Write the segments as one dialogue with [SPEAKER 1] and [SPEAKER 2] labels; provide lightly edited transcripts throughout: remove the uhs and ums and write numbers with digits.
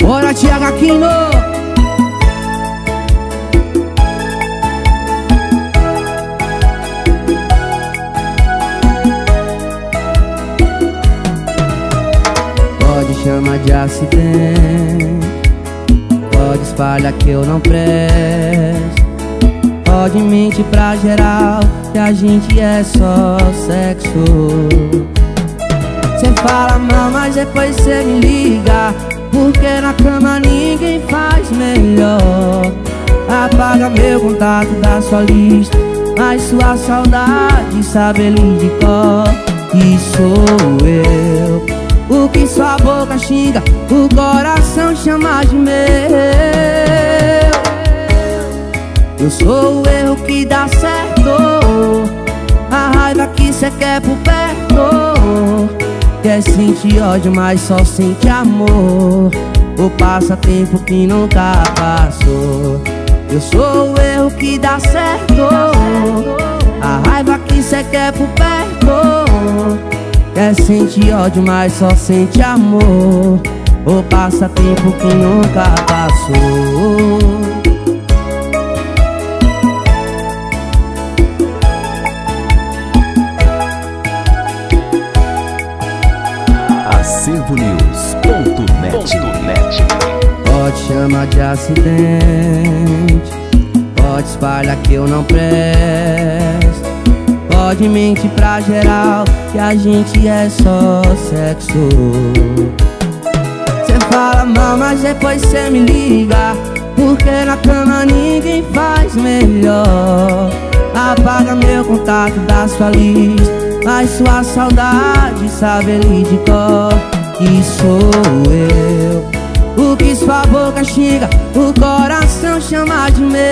[SPEAKER 1] Bora, Thiago Aquino. Pode chamar de acidente, pode espalhar que eu não presto, pode mentir pra geral que a gente é só sexo. Cê fala mal, mas depois cê me liga, porque na cama ninguém faz melhor. Apaga meu contato da sua lista, mas sua saudade sabe ele de cor. E sou eu, o que sua boca xinga, o coração chama de meu. Eu sou o erro que dá certo, a raiva que cê quer por perto. Quer sentir ódio, mas só sente amor, o passatempo que nunca passou. Eu sou o erro que dá certo, a raiva que cê quer por perto. Quer sentir ódio, mas só sente amor, o passatempo que nunca passou.
[SPEAKER 2] AcervoNews.net.
[SPEAKER 1] Pode chamar de acidente, pode espalhar que eu não presto, pode mentir pra geral que a gente é só sexo. Cê fala mal, mas depois cê me liga, porque na cama ninguém faz melhor. Apaga meu contato da sua lista, mas sua saudade sabe ele de cor. E sou eu, o que sua boca xinga, o coração chama de meu.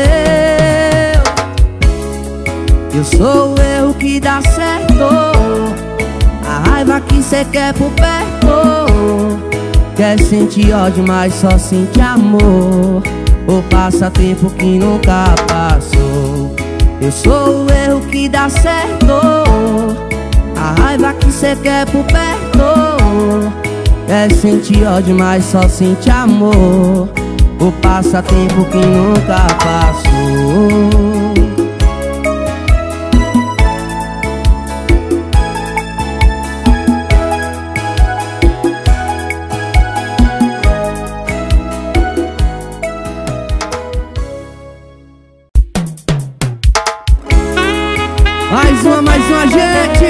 [SPEAKER 1] Eu sou o erro que dá certo, a raiva que cê quer por perto. Quer sentir ódio, mas só sente amor, o passatempo que nunca passou. Eu sou o erro que dá certo, a raiva que cê quer por perto. Quer sentir ódio, mas só sente amor, o passatempo que nunca passou. Mais uma, gente.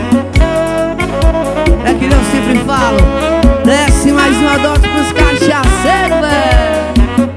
[SPEAKER 1] É que eu sempre falo, desce mais uma dose pros cachaceiros, velho.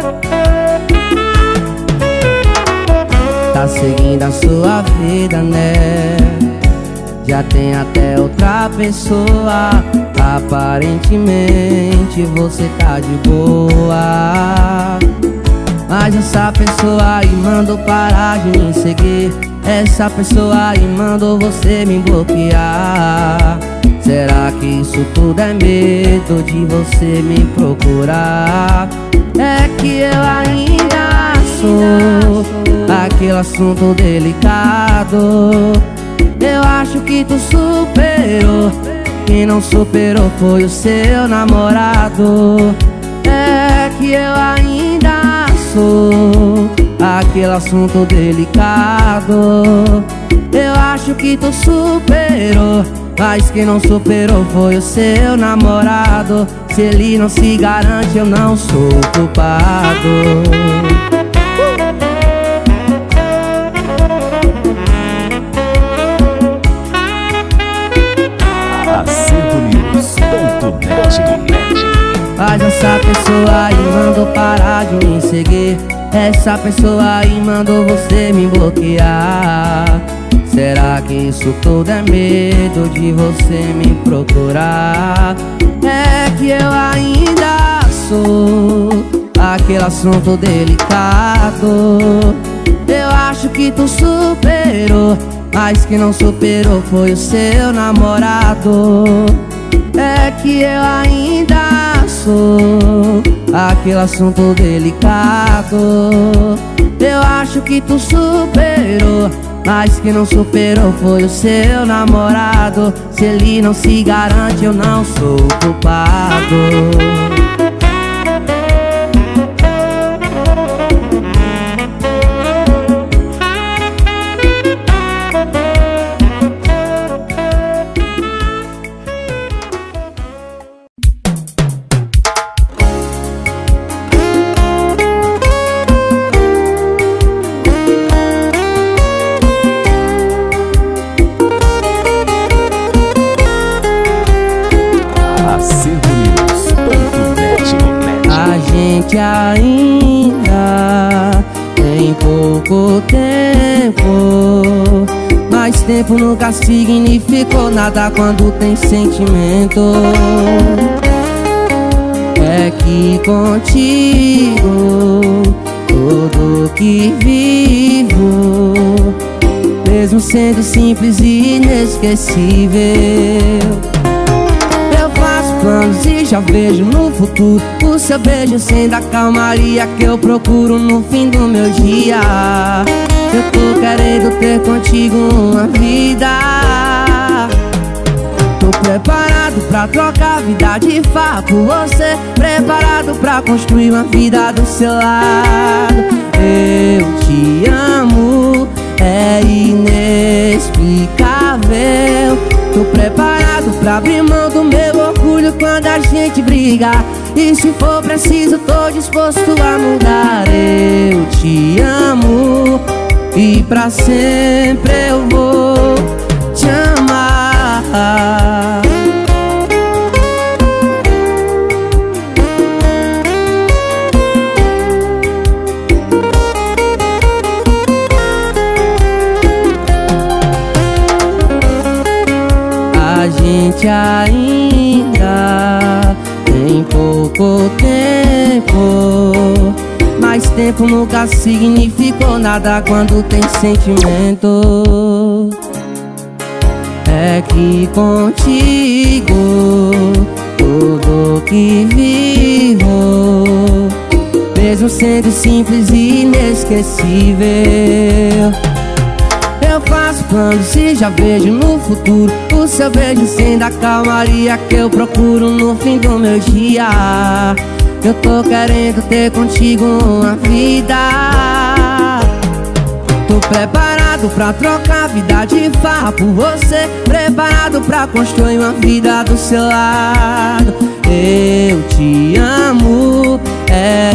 [SPEAKER 1] Tá seguindo a sua vida, né? Já tem até outra pessoa, aparentemente você tá de boa. Mas essa pessoa aí mandou parar de me seguir, essa pessoa aí mandou você me bloquear. Será que isso tudo é medo de você me procurar? É que eu ainda sou aquele assunto delicado. Eu acho que tu superou, quem não superou foi o seu namorado. É que eu ainda sou aquele assunto delicado. Eu acho que tu superou, mas quem não superou foi o seu namorado. Se ele não se garante, eu não sou culpado.
[SPEAKER 2] AcervoNews.net.
[SPEAKER 1] Mas essa pessoa aí mandou parar de me seguir, essa pessoa aí mandou você me bloquear. Será que isso tudo é medo de você me procurar? É que eu ainda sou aquele assunto delicado. Eu acho que tu superou, mas quem não superou foi o seu namorado. É que eu ainda sou aquele assunto delicado. Eu acho que tu superou, mas quem não superou foi o seu namorado. Se ele não se garante, eu não sou culpado. gente ainda tem pouco tempo, mas tempo nunca significou nada quando tem sentimento. É que contigo tudo que vivo, mesmo sendo simples e inesquecível. Eu faço planos e já vejo no futuro o seu beijo sendo a calmaria que eu procuro no fim do meu dia. Eu tô querendo ter contigo uma vida. Tô preparado pra trocar vida de farra por você, preparado pra construir uma vida do seu lado. Eu te amo, é inexplicável. Tô preparado pra abrir mão do meu orgulho quando a gente briga, e se for preciso tô disposto a mudar. Eu te amo e pra sempre eu vou te amar. A gente ainda tem pouco tempo, mas tempo nunca significou nada quando tem sentimento. É que contigo tudo que vivo, mesmo sendo simples e inesquecível. Eu faço planos e já vejo no futuro o seu beijo sendo a calmaria que eu procuro no fim do meu dia. Eu tô querendo ter contigo uma vida. Tô preparado pra trocar vida de farra por você, preparado pra construir uma vida do seu lado. Eu te amo, é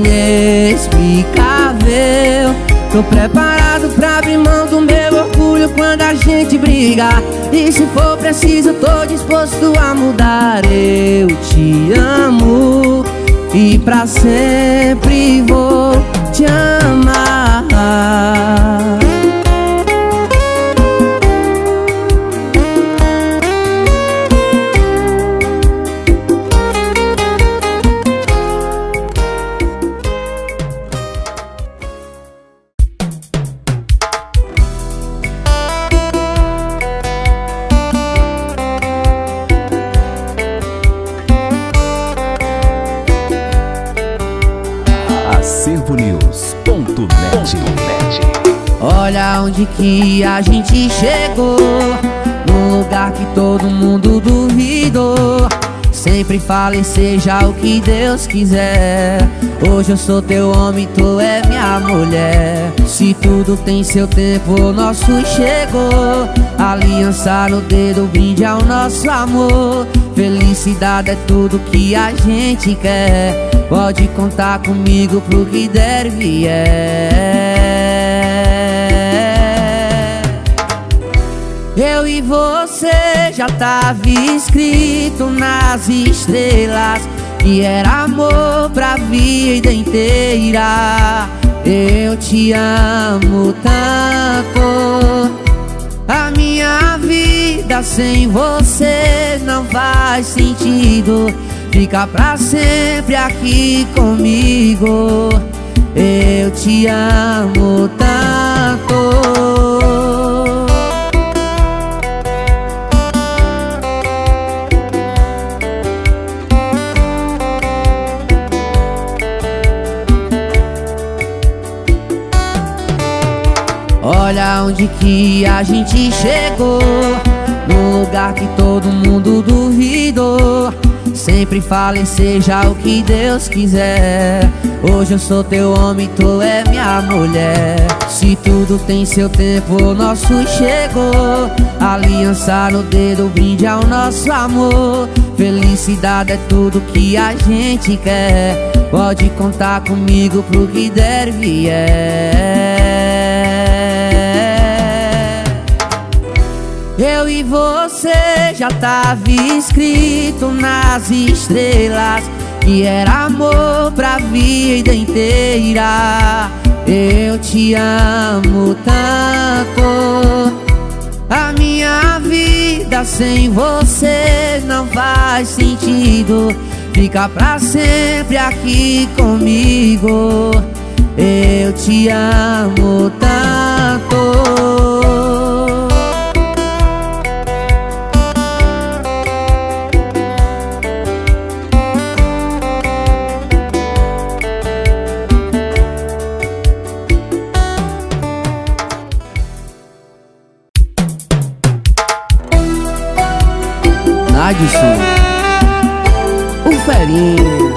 [SPEAKER 1] inexplicável. Tô preparado pra abrir mão do meu orgulho quando a gente briga, e se for preciso tô disposto a mudar. Eu te amo e pra sempre vou te amar.
[SPEAKER 2] Acervonews.net.
[SPEAKER 1] Olha onde que a gente chegou, num lugar que todo mundo duvidou. Sempre falei seja o que Deus quiser. Hoje eu sou teu homem, tu é minha mulher. Se tudo tem seu tempo, o nosso chegou. Aliança no dedo, brinde ao nosso amor. Felicidade é tudo que a gente quer. Pode contar comigo pro que der e vier. Eu e você já tava escrito nas estrelas que era amor pra vida inteira. Eu te amo tanto, a minha vida sem você não faz sentido. Fica pra sempre aqui comigo. Eu te amo tanto. Olha onde que a gente chegou, num lugar que todo mundo duvidou. Sempre falei seja o que Deus quiser. Hoje eu sou teu homem, tu é minha mulher. Se tudo tem seu tempo, o nosso chegou. Aliança no dedo, brinde ao nosso amor. Felicidade é tudo que a gente quer. Pode contar comigo pro que der e vier. Eu e você já tava escrito nas estrelas que era amor pra vida inteira. Eu te amo tanto, a minha vida sem você não faz sentido. Fica pra sempre aqui comigo. Eu te amo tanto. Adson, o Ferinho.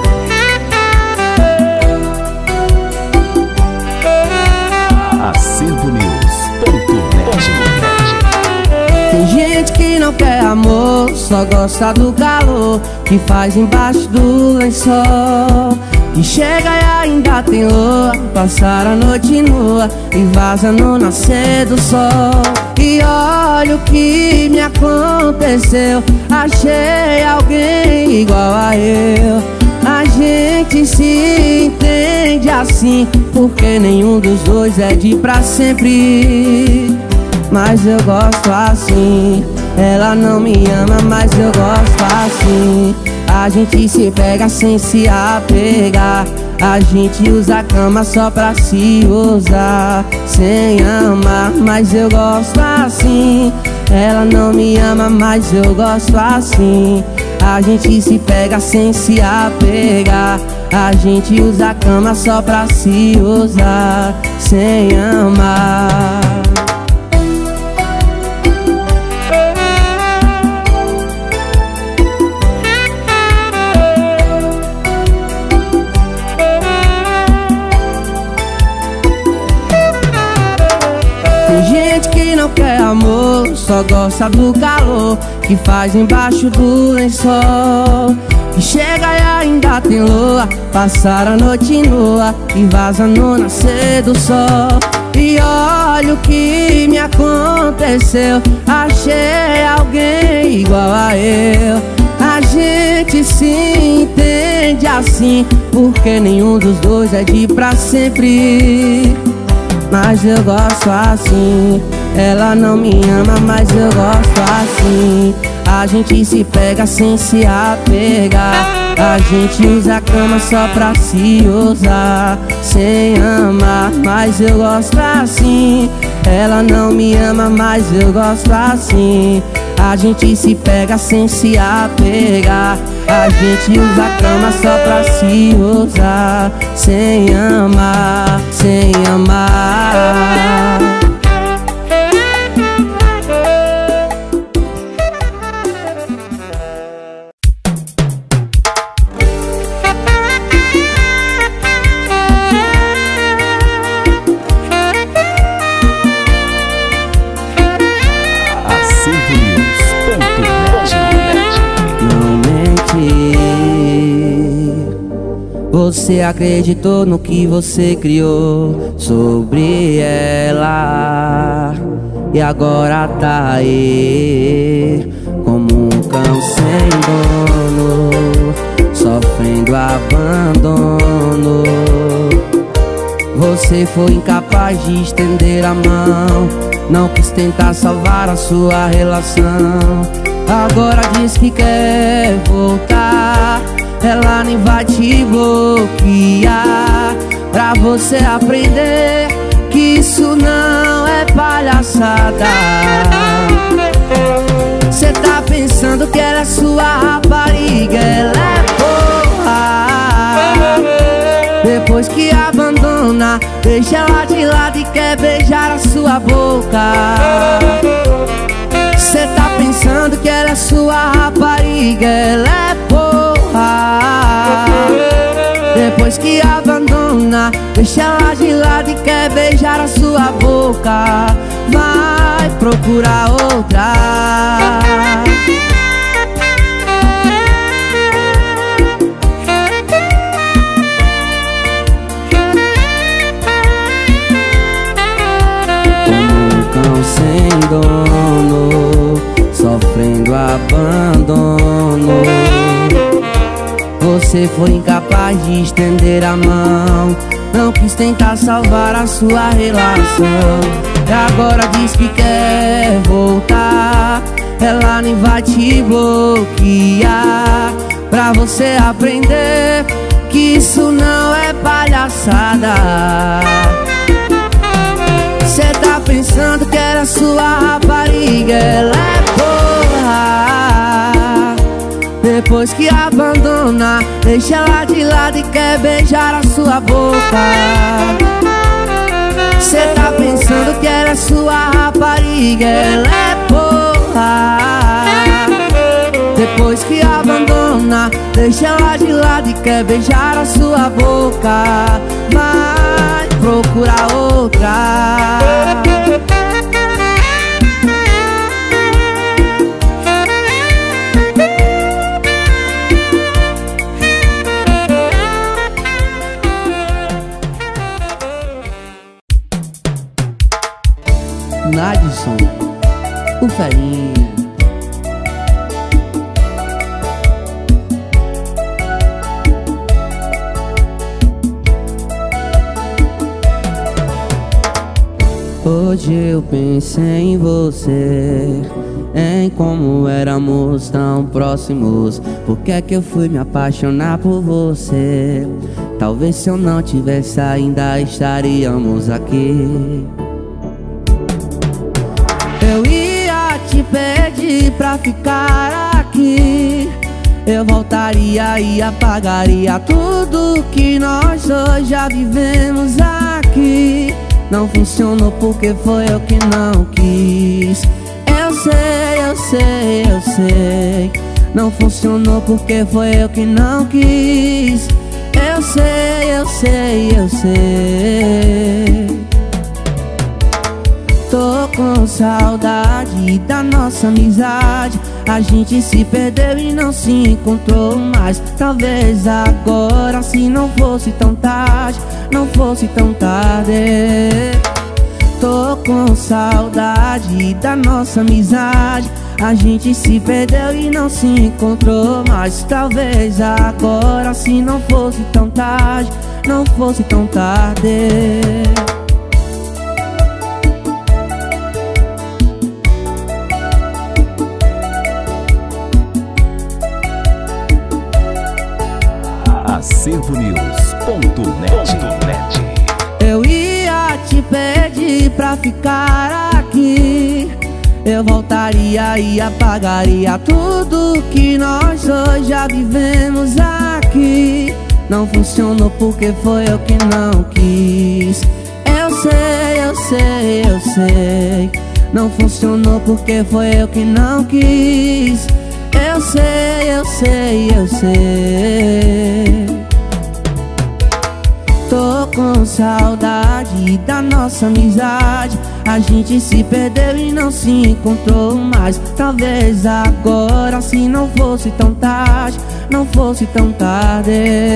[SPEAKER 2] AcervoNews.net.
[SPEAKER 1] Tem gente que não quer amor, só gosta do calor que faz embaixo do lençol. E chega e ainda tem lua, passar a noite nua e vaza no nascer do sol. E olha o que me aconteceu, achei alguém igual a eu. A gente se entende assim, porque nenhum dos dois é de pra sempre. Mas eu gosto assim, ela não me ama, mas eu gosto assim. A gente se pega sem se apegar, a gente usa a cama só pra se usar, sem amar, mas eu gosto assim. Ela não me ama, mas eu gosto assim. A gente se pega sem se apegar, a gente usa a cama só pra se usar, sem amar. Tem gente que não quer amor, só gosta do calor que faz embaixo do lençol. Que chega e ainda tem lua, passar a noite nua e vaza no nascer do sol. E olha o que me aconteceu, achei alguém igual a eu. A gente se entende assim, porque nenhum dos dois é de pra sempre. Mas eu gosto assim, ela não me ama, mas eu gosto assim. A gente se pega sem se apegar, a gente usa a cama só pra se usar, sem amar, mas eu gosto assim. Ela não me ama, mas eu gosto assim. A gente se pega sem se apegar, a gente usa a cama só pra se usar, sem amar, sem amar. Você acreditou no que você criou sobre ela, e agora tá aí como um cão sem dono, sofrendo abandono. Você foi incapaz de estender a mão, não quis tentar salvar a sua relação. Agora diz que quer voltar, ela nem vai te bloquear, pra você aprender que isso não é palhaçada. Cê tá pensando que ela é sua rapariga, ela é porra. Depois que abandona, deixa ela de lado e quer beijar a sua boca. Cê tá pensando que ela é sua rapariga, ela é porra. Depois que abandona, deixa ela de lado e quer beijar a sua boca. Vai procurar outra. Como um cão sem dono, sofrendo abandono. Você você foi incapaz de estender a mão, não quis tentar salvar a sua relação. E agora diz que quer voltar, ela nem vai te bloquear, pra você aprender que isso não é palhaçada. Cê tá pensando que era sua rapariga, ela é porra. Depois que abandona, deixa ela de lado e quer beijar a sua boca. Cê tá pensando que era sua rapariga, ela é porra. Depois que abandona, deixa ela de lado e quer beijar a sua boca. Vai procurar outra. Nadson, o Ferinha. Hoje eu pensei em você, em como éramos tão próximos. Por que é que eu fui me apaixonar por você? Talvez se eu não tivesse ainda estaríamos aqui. Eu ia te pedir pra ficar aqui, eu voltaria e apagaria tudo que nós dois já vivemos aqui. Não funcionou porque foi eu que não quis. Eu sei, eu sei, eu sei. Não funcionou porque foi eu que não quis. Eu sei, eu sei, eu sei. Tô com saudade da nossa amizade. A gente se perdeu e não se encontrou mais. Talvez agora, se não fosse tão tarde, não fosse tão tarde. Tô com saudade da nossa amizade. A gente se perdeu e não se encontrou mais. Talvez agora, se não fosse tão tarde, não fosse tão tarde.
[SPEAKER 2] AcervoNews.net.
[SPEAKER 1] Eu ia te pedir pra ficar aqui, eu voltaria e apagaria tudo que nós dois já vivemos aqui. Não funcionou porque foi eu que não quis. Eu sei, eu sei, eu sei. Não funcionou porque foi eu que não quis. Eu sei, eu sei, eu sei. Tô com saudade da nossa amizade. A gente se perdeu e não se encontrou mais. Talvez agora, se não fosse tão tarde, não fosse tão tarde.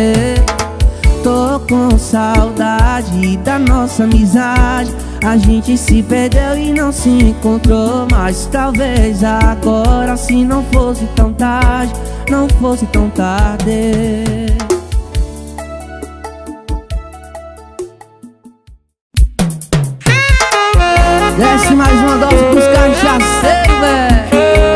[SPEAKER 1] Tô com saudade da nossa amizade. A gente se perdeu e não se encontrou mais. Talvez agora, se não fosse tão tarde, não fosse tão tarde. Desce mais uma dose pros cachaceiros, véi.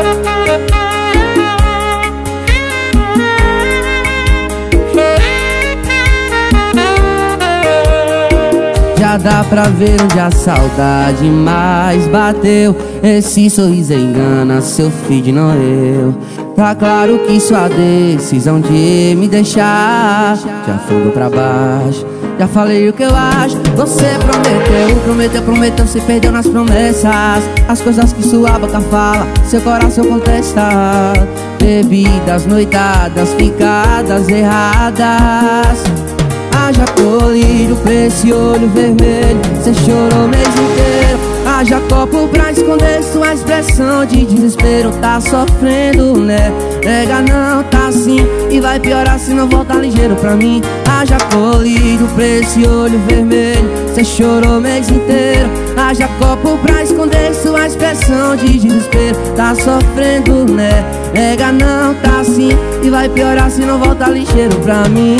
[SPEAKER 1] Já dá pra ver onde a saudade mais bateu. Esse sorriso engana, seu filho não eu. Tá claro que sua decisão de me deixar já fundou pra baixo. Já falei o que eu acho. Você prometeu, se perdeu nas promessas. As coisas que sua boca fala, seu coração contesta. Bebidas, noitadas, ficadas erradas. Haja colírio pra esse olho vermelho. Cê chorou o mês inteiro. Haja copo pra esconder sua expressão de desespero. Tá sofrendo, né? Nega não, tá assim. E vai piorar se não voltar ligeiro pra mim. Haja colírio pra esse olho vermelho. cê chorou o mês inteiro. Haja copo pra esconder sua expressão de desespero. Tá sofrendo, né? Nega, não tá assim, e vai piorar se não volta ligeiro pra mim.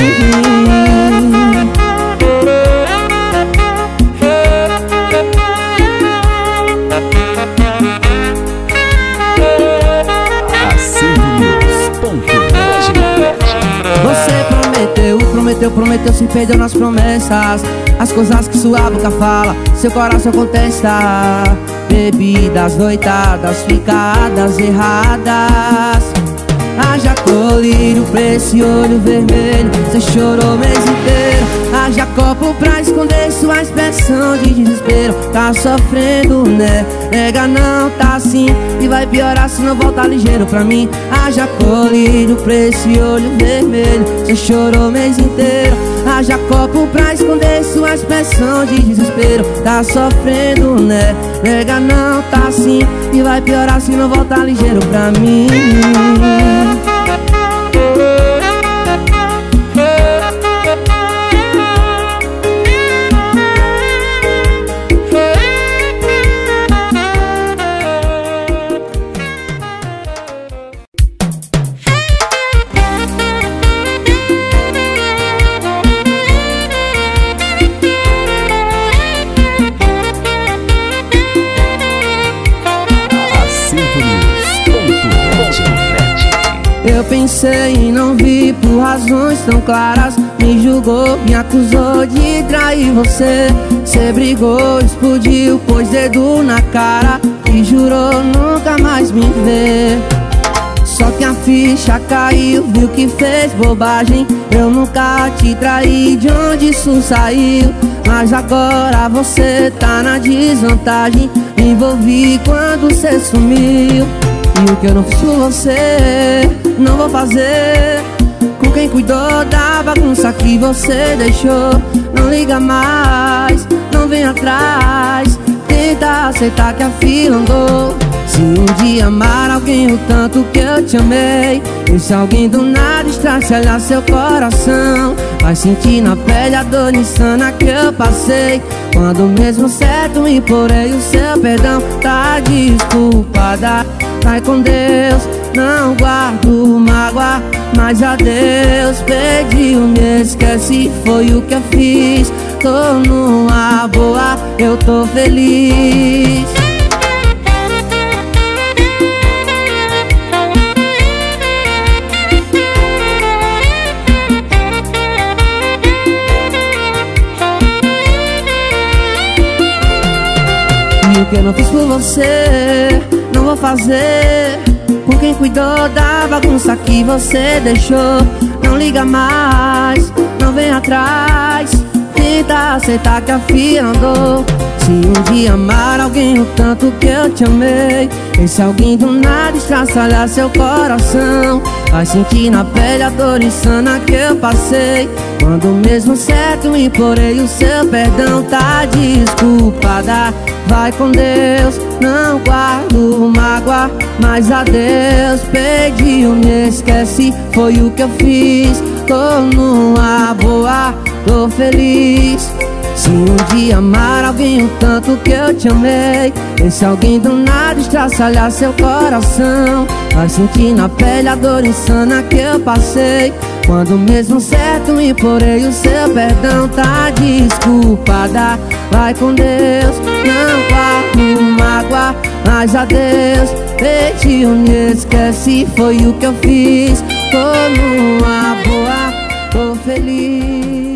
[SPEAKER 1] Você prometeu, se perdeu nas promessas. As coisas que sua boca fala, seu coração contesta. Bebidas, noitadas, ficadas erradas. Haja colírio pra esse olho vermelho, cê chorou o mês inteiro. Haja copo pra esconder sua expressão de desespero. Tá sofrendo, né? Nega, não tá assim, e vai piorar se não voltar ligeiro pra mim. Haja colírio pra esse olho vermelho, cê chorou o mês inteiro. Haja copo pra esconder sua expressão de desespero. Tá sofrendo, né? Nega, não tá assim, e vai piorar se não voltar ligeiro pra mim. Eu pensei e não vi por razões tão claras. Me julgou, me acusou de trair você. Cê brigou, explodiu, pôs dedo na cara e jurou nunca mais me ver. Só que a ficha caiu, viu que fez bobagem. Eu nunca te traí, de onde isso saiu? Mas agora você tá na desvantagem. Me envolvi quando cê sumiu. E o que eu não fiz por você, não vou fazer com quem cuidou da bagunça que você deixou. Não liga mais, não vem atrás, tenta aceitar que a fila andou. Se um dia amar alguém o tanto que eu te amei, e se alguém do nada estraçalhar seu coração, vai sentir na pele a dor insana que eu passei. Quando mesmo certo me porei o seu perdão. Tá desculpada, vai com Deus, não guardo mágoa, mas a Deus pediu, me esquece, foi o que eu fiz. Tô numa boa, eu tô feliz. E o que eu não fiz por você, não vou fazer com quem cuidou da bagunça que você deixou. Não liga mais, não vem atrás, tenta aceitar que a fila andou. Se um dia amar alguém o tanto que eu te amei, e se alguém do nada estraçalhar seu coração, vai sentir na pele a dor insana que eu passei. Quando mesmo certo me implorei o seu perdão. Tá desculpada, vai com Deus, não guardo mágoa, mas a Deus pediu, me esquece, foi o que eu fiz. Tô numa boa, tô feliz. Se um dia amar alguém o tanto que eu te amei, e se alguém do nada estraçalhar seu coração, vai sentir na pele a dor insana que eu passei. Quando mesmo certo me porei o seu perdão. Tá desculpada, vai com Deus, não guardo mágoa, mas a Deus pediu, me esquece, foi o que eu fiz. Tô numa boa, tô feliz.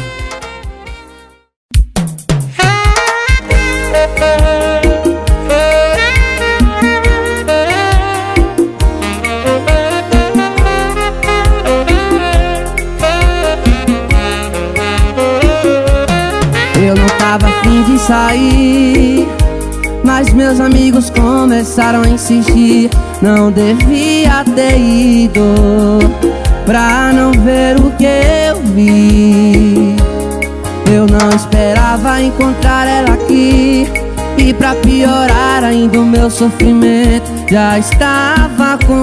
[SPEAKER 1] Eu não tava afim de sair, mas meus amigos começaram a insistir. Não devia ter ido pra não ver o que eu vi. Eu não esperava encontrar ela aqui, e pra piorar ainda o meu sofrimento, já estava com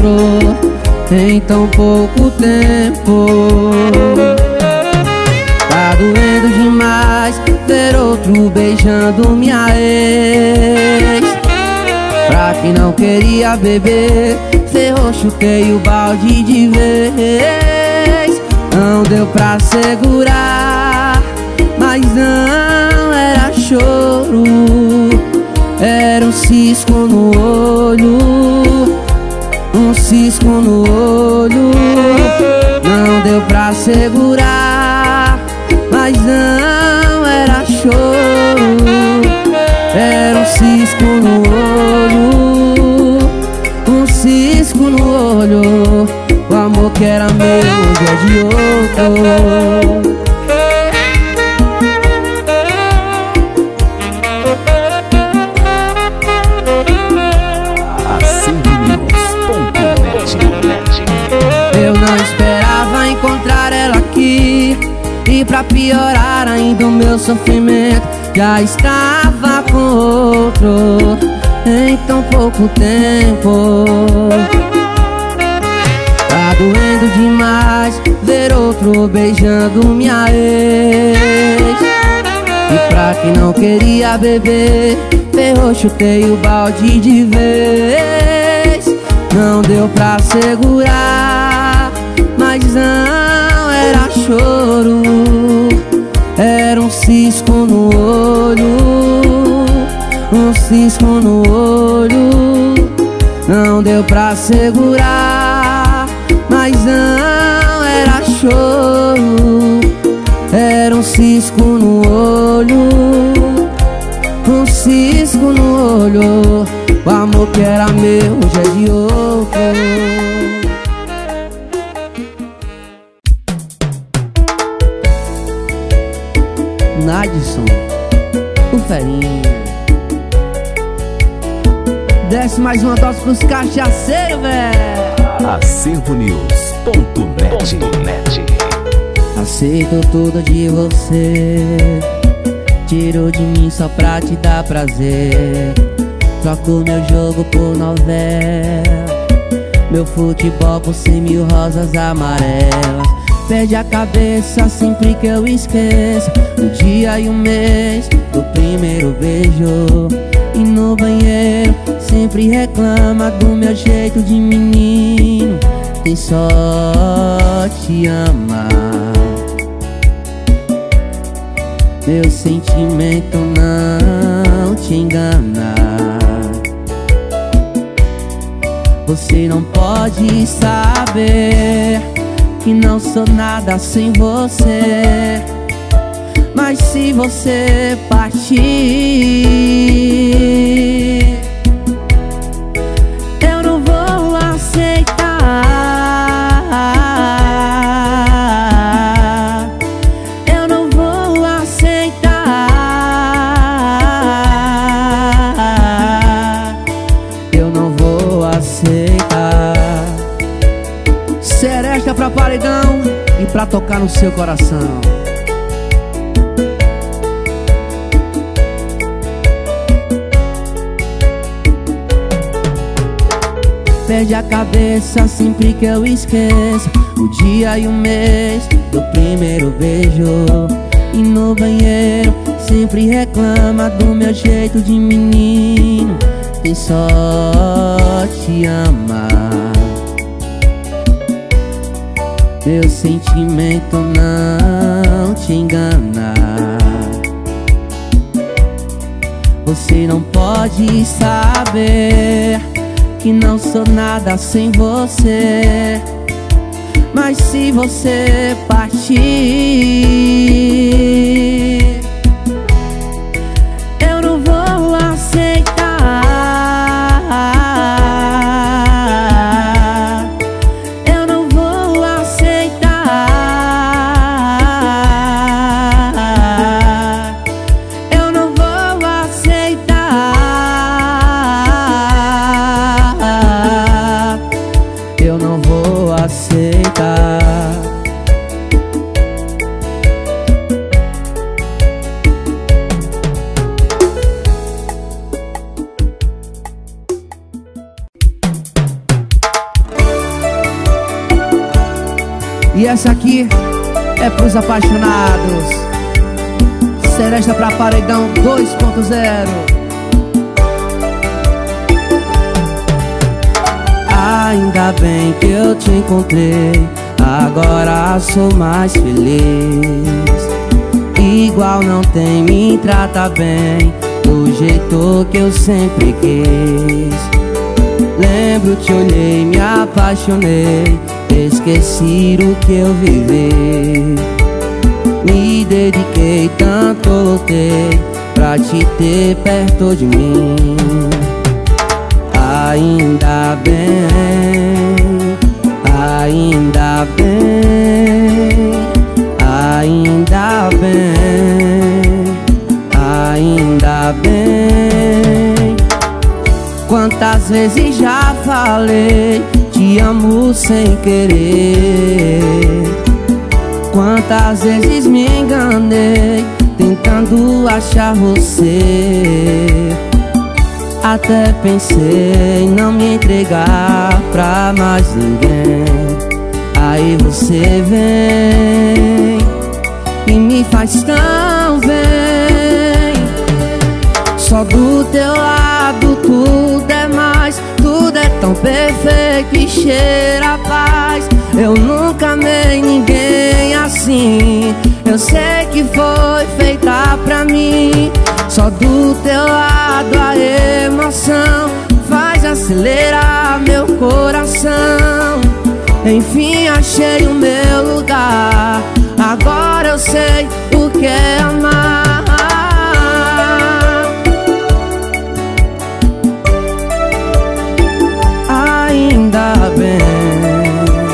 [SPEAKER 1] outro em tão pouco tempo. Tá doendo demais ver outro beijando minha ex. Pra quem não queria beber, ferrou, chutei o balde de vez. Não deu pra segurar, mas não era choro, era um cisco no olho, um cisco no olho. Não deu pra segurar, mas não era choro, era um cisco no olho, um cisco no olho. O amor que era meu hoje é de outro. Eu não esperava encontrar ela aqui, e pra piorar ainda o meu sofrimento já estava com outro em tão pouco tempo. Tá doendo demais ver outro beijando minha ex. E pra quem não queria beber, ferrou, chutei o balde de vez. Não deu pra segurar, mas não era choro, era um cisco no olho, um cisco no olho. Não deu pra segurar, mas não era choro, era um cisco no olho, um cisco no olho. O amor que era meu hoje é de outro. Nadson, o ferinho. Desce mais uma dose pros cachaceiros, velho.
[SPEAKER 2] AcervoNews.net.
[SPEAKER 1] Aceito tudo de você, tiro de mim só pra te dar prazer. Troco meu jogo por novela, meu futebol por 100.000 rosas amarelas. Perde a cabeça sempre que eu esqueço o dia e o mês do primeiro beijo. E no banheiro sempre reclama do meu jeito de menino, quem só te ama. Meu sentimento não te engana. Você não pode saber que não sou nada sem você. Mas se você partir, eu não vou aceitar. Eu não vou aceitar. Eu não vou aceitar. Seresta pra paredão e pra tocar no seu coração. Perde a cabeça sempre que eu esqueço o dia e o mês do primeiro beijo. E no banheiro sempre reclama do meu jeito de menino, quem só te ama. Meu sentimento não te engana. Você não pode saber que não sou nada sem você. Mas se você partir, eu não vou aceitar. Eu não vou aceitar. Eu não vou aceitar. Eu não vou aceitar. E essa aqui é pros apaixonados. Seresta pra Paredão 2.0. Ainda bem que eu te encontrei, agora sou mais feliz. Igual não tem, me trata bem, do jeito que eu sempre quis. Lembro, te olhei, me apaixonei, esqueci o que eu vivi. Me dediquei, tanto lutei pra te ter perto de mim. Ainda bem, ainda bem, ainda bem, ainda bem. Quantas vezes já falei, te amo sem querer. Quantas vezes me enganei, tentando achar você. Até pensei em não me entregar pra mais ninguém. Aí você vem e me faz tão bem. Só do teu lado tudo é mais, tudo é tão perfeito e cheira a paz. Eu nunca amei ninguém assim, eu sei que foi feita pra mim. Só do teu lado a emoção faz acelerar meu coração. Enfim achei o meu lugar, agora eu sei o que é amar. Ainda bem.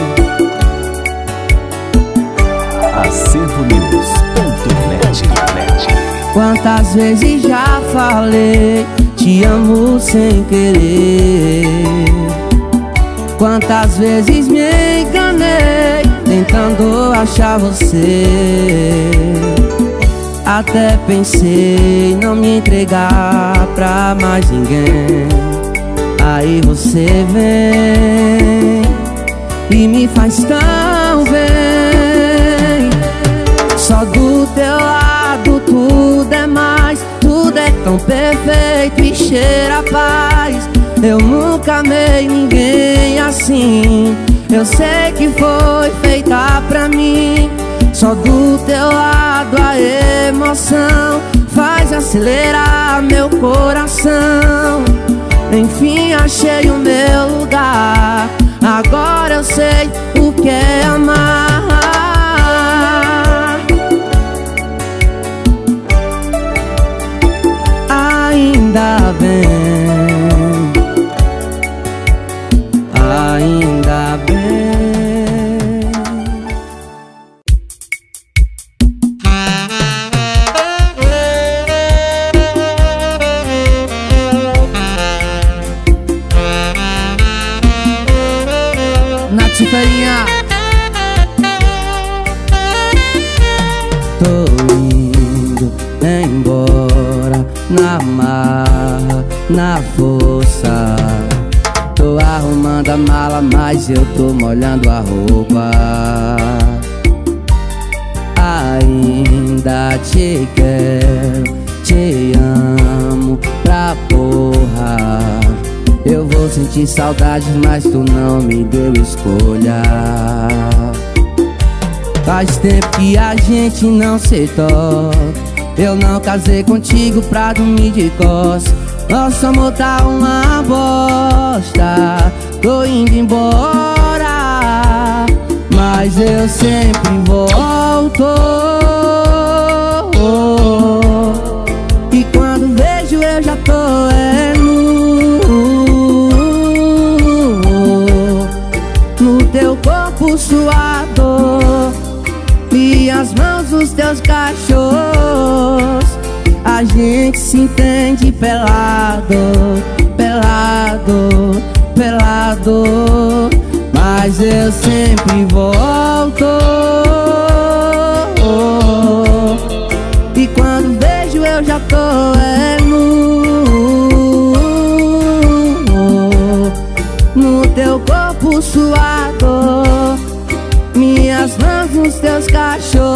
[SPEAKER 2] AcervoNews.net.
[SPEAKER 1] Quantas vezes já falei, te amo sem querer. Quantas vezes me enganei, tentando achar você. Até pensei em não me entregar pra mais ninguém. Aí você vem e me faz tão bem. Só do teu lado tudo é mais, tudo é tão perfeito e cheira a paz. Eu nunca amei ninguém assim, eu sei que foi feita pra mim. Só do teu lado a emoção faz acelerar meu coração. Enfim achei o meu lugar, agora eu sei o que é amar. Ainda bem, ainda bem. Natiferinha, tô indo embora na marra, na força. Tô arrumando a mala, mas eu tô molhando a roupa. Ainda te quero, te amo pra porra. Eu vou sentir saudade, mas tu não me deu escolha. Faz tempo que a gente não se toca. Eu não casei contigo pra dormir de costas. Nosso amor tá uma bosta. Tô indo embora, mas eu sempre volto. E quando vejo eu já tô no teu corpo suado, minhas mãos nos teus cachorros. A gente se entende pelado, pelado, pelado, mas eu sempre volto. E quando vejo eu já tô no teu corpo suado, minhas mãos nos teus cachorros.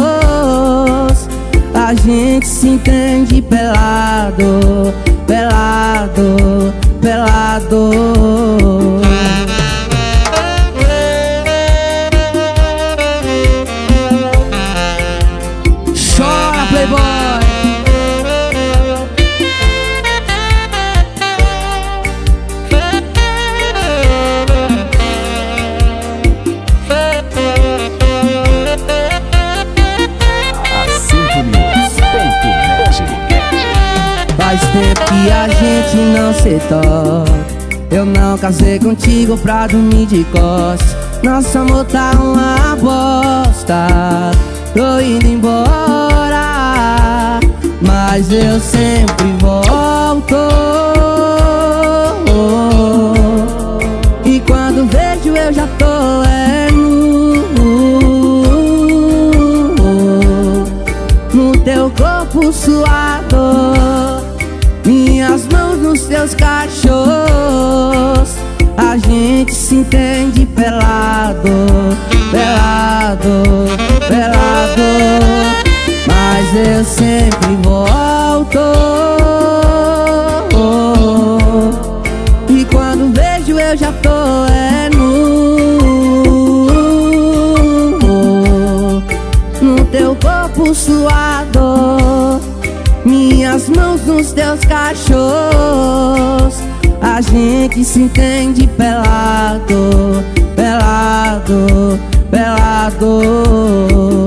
[SPEAKER 1] gente se entende pelado, pelado, pelado. Chora, playboy. Faz tempo que a gente não se toca. Eu não casei contigo pra dormir de costas. Nosso amor tá uma bosta. Tô indo embora, mas eu sempre volto. E quando vejo eu já tô no teu corpo suado, minhas mãos nos teus cachorros. A gente se entende pelado, pelado, pelado, mas eu sempre volto. E quando vejo eu já tô no teu corpo suado, minhas mãos nos teus cachorros. A gente se entende pelado, pelado, pelado.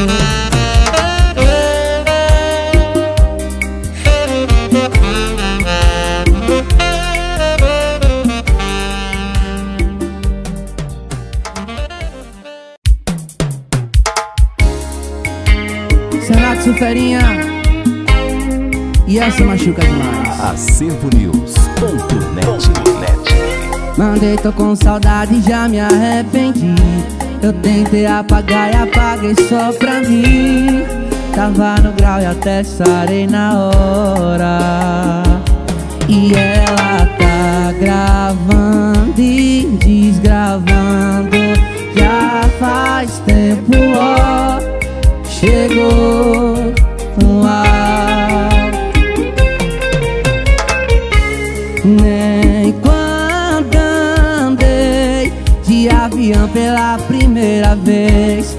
[SPEAKER 1] Senato Suferinha, e essa machuca demais.
[SPEAKER 2] AcervoNews.net.
[SPEAKER 1] Mandei, tô com saudade, já me arrependi. Eu tentei apagar e apaguei só pra mim. Tava no grau e até sarei na hora. E ela tá gravando e desgravando. Já faz tempo, ó, chegou um ar. Nem quando andei de avião pela primeira vez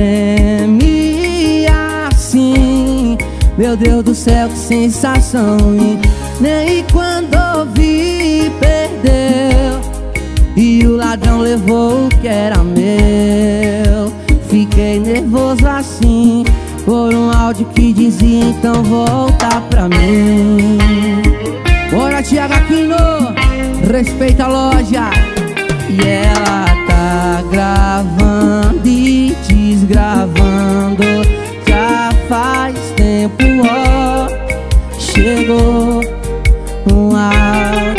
[SPEAKER 1] tremi assim. Meu Deus do céu, que sensação. E nem quando ouvi, perdeu. E o ladrão levou o que era meu. Fiquei nervoso assim por um áudio que dizia: então volta pra mim. Bora, Thiago Aquino, respeita a loja. E ela tá gravando e desgravando. Já faz tempo, ó, chegou um ar.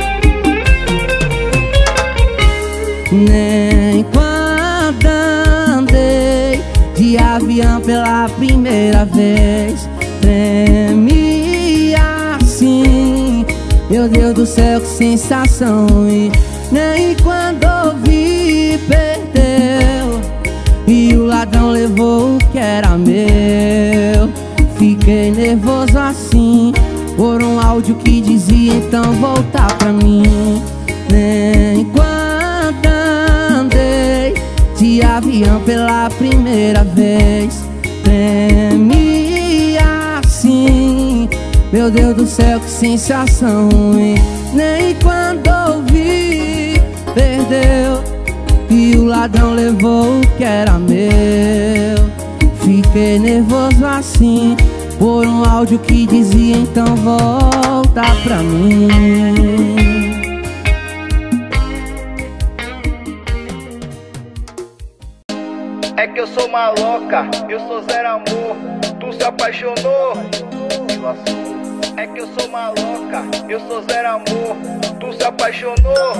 [SPEAKER 1] Nem quando andei de avião pela primeira vez tremi assim. Meu Deus do céu, que sensação. E nem quando ouvi, perdeu. E o ladrão levou o que era meu. Fiquei nervoso assim por um áudio que dizia: então voltar pra mim. Nem quando andei de avião pela primeira vez tremi assim. Meu Deus do céu, que sensação. E nem quando ouvi, perdeu. E o ladrão levou o que era meu. Fiquei nervoso assim por um áudio que dizia: então volta pra mim.
[SPEAKER 3] É que eu sou maloca, eu sou zero amor. Tu se apaixonou, é que eu sou maloca, eu sou zero amor. Tu se apaixonou,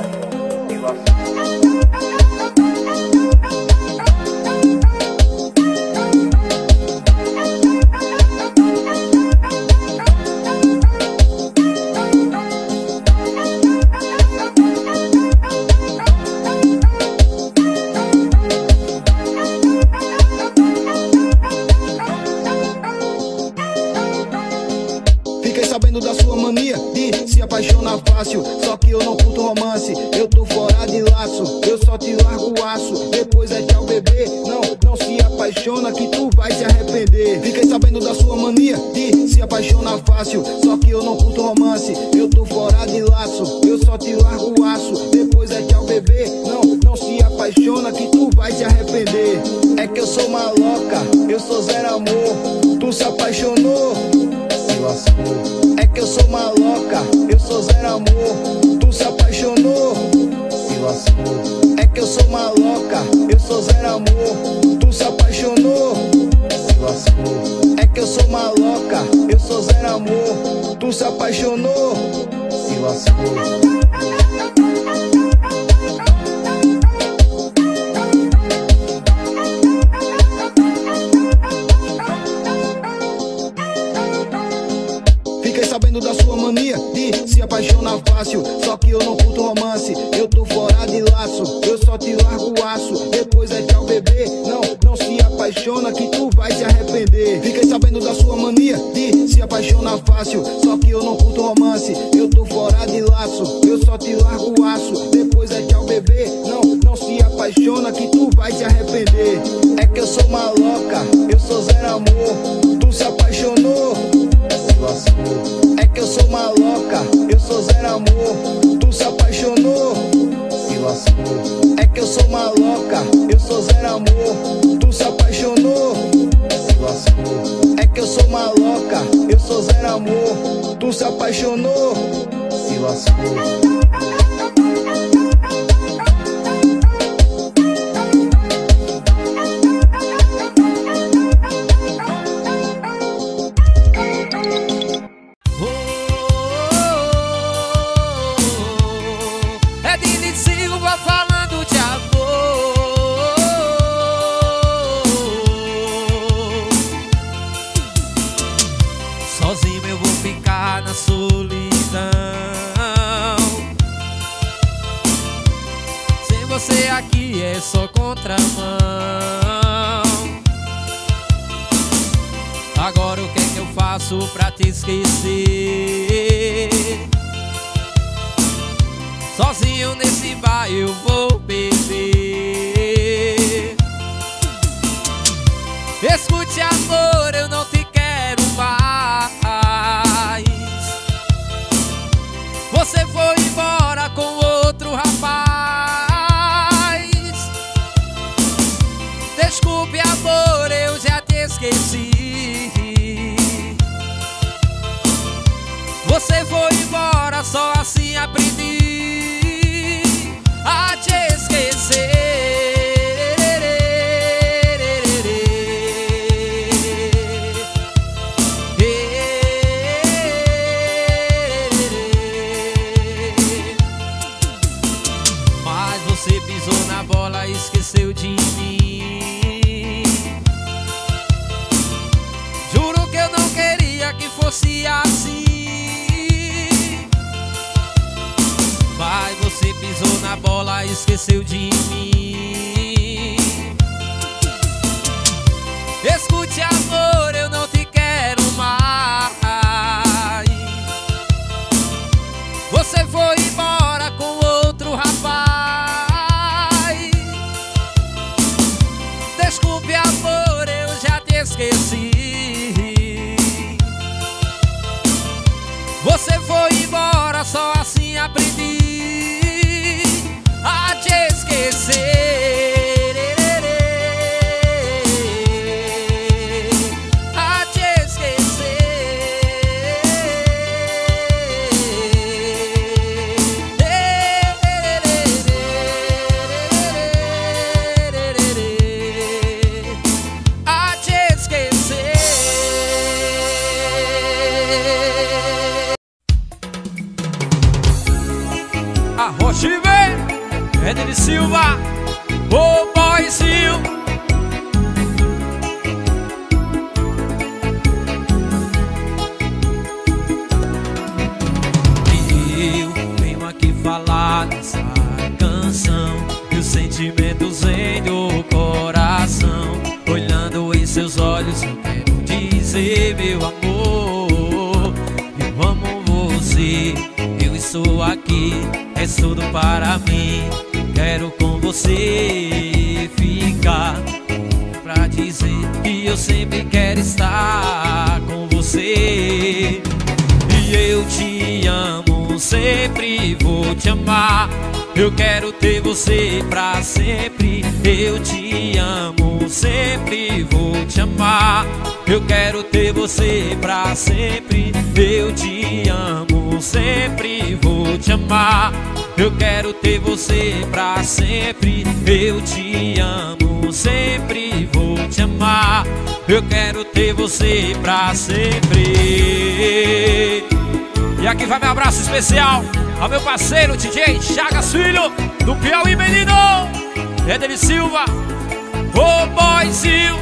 [SPEAKER 3] fácil, só que eu não curto romance. Eu tô fora de laço, eu só te largo o aço. Depois é tchau bebê, não se apaixona que tu vai se arrepender. Fiquei sabendo da sua mania de se apaixonar fácil, só que eu não curto romance. Eu tô fora de laço, eu só te largo o aço. Depois é tchau bebê, não se apaixona que tu vai se arrepender. É que eu sou maloca, eu sou zero amor. Tu se apaixonou, se lascou. É que eu sou maloca, eu sou zero amor. Tu se apaixonou, se lascou. É que eu sou maloca, eu sou zero amor. Tu se apaixonou, se lascou. É que eu sou maloca, eu sou zero amor. Tu se apaixonou, se lascou. Sabendo da sua mania de se apaixonar fácil, só que eu não curto romance. Eu tô fora de laço, eu só te largo o aço. Depois é tchau bebê, não se apaixona que tu vai se arrepender. Fiquei sabendo da sua mania de se apaixonar fácil, só que eu não curto romance. Eu tô fora de laço, eu só te largo o aço. Depois é tchau bebê, não se apaixona que tu vai se arrepender. É que eu sou maloca, eu sou zero amor. Tu se apaixonou, se lascou. É que eu sou maloca, eu sou zero amor. Tu se apaixonou, se lascou. É que eu sou maloca, eu sou zero amor. Tu se apaixonou, se lascou. É que eu sou maloca, eu sou zero amor. Tu se apaixonou, se lascou.
[SPEAKER 4] Você aqui é só contramão. Agora o que é que eu faço pra te esquecer? Sozinho nesse bar eu vou beber. Escute amor, eu não te quero mais. Você foi embora com outro rapaz. Desculpe amor, eu já te esqueci. Você foi embora, só assim aprendi a te esquecer. Mas você pisou na bola e esqueceu de mim. Que fosse assim, mas você pisou na bola e esqueceu de mim. Escute amor, eu não te quero mais. Você foi embora com outro rapaz. Desculpe amor, eu já te esqueci. Você foi embora, só assim aprendi a te esquecer. A te esquecer. A te esquecer. Rochive, Ednei Silva, és tudo para mim. Quero com você ficar, pra dizer que eu sempre quero estar com você. E eu te amo, sempre vou te amar. Eu quero ter você pra sempre. Eu te amo, sempre vou te amar. Eu quero ter você pra sempre. Eu te amo, sempre vou te amar. Eu quero ter você pra sempre. Eu te amo, sempre vou te amar. Eu quero ter você pra sempre. E aqui vai meu abraço especial ao meu parceiro DJ Chagas Filho, do Piauí, menino Edeli Silva, o boyzinho.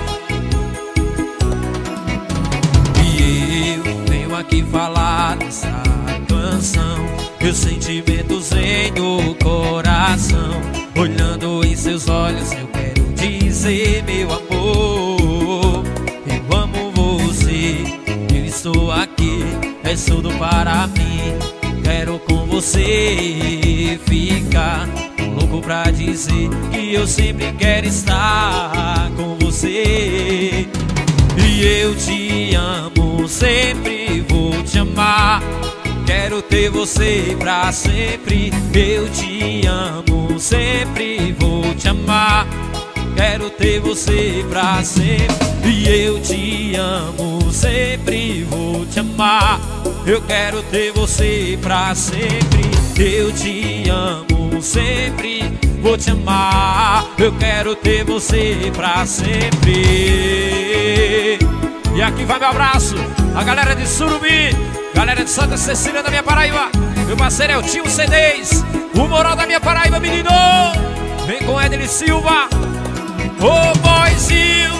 [SPEAKER 4] E eu venho aqui falar dessa canção, meus sentimentos em do coração. Olhando em seus olhos eu quero dizer, meu amor, eu amo você. Eu estou aqui, é tudo para mim. Quero com você ficar, tô louco pra dizer que eu sempre quero estar com você. E eu te amo, sempre vou te amar. Quero ter você pra sempre. Eu te amo, sempre vou te amar. Quero ter você pra sempre. E eu te amo, sempre vou te amar. Eu quero ter você pra sempre. Eu te amo, sempre vou te amar. Eu quero ter você pra sempre. E aqui vai meu abraço a galera de Surubim, galera de Santa Cecília da minha Paraíba. Meu parceiro é o Tio C10, o moral da minha Paraíba, menino. Vem com Edeli Silva, o boyzinho.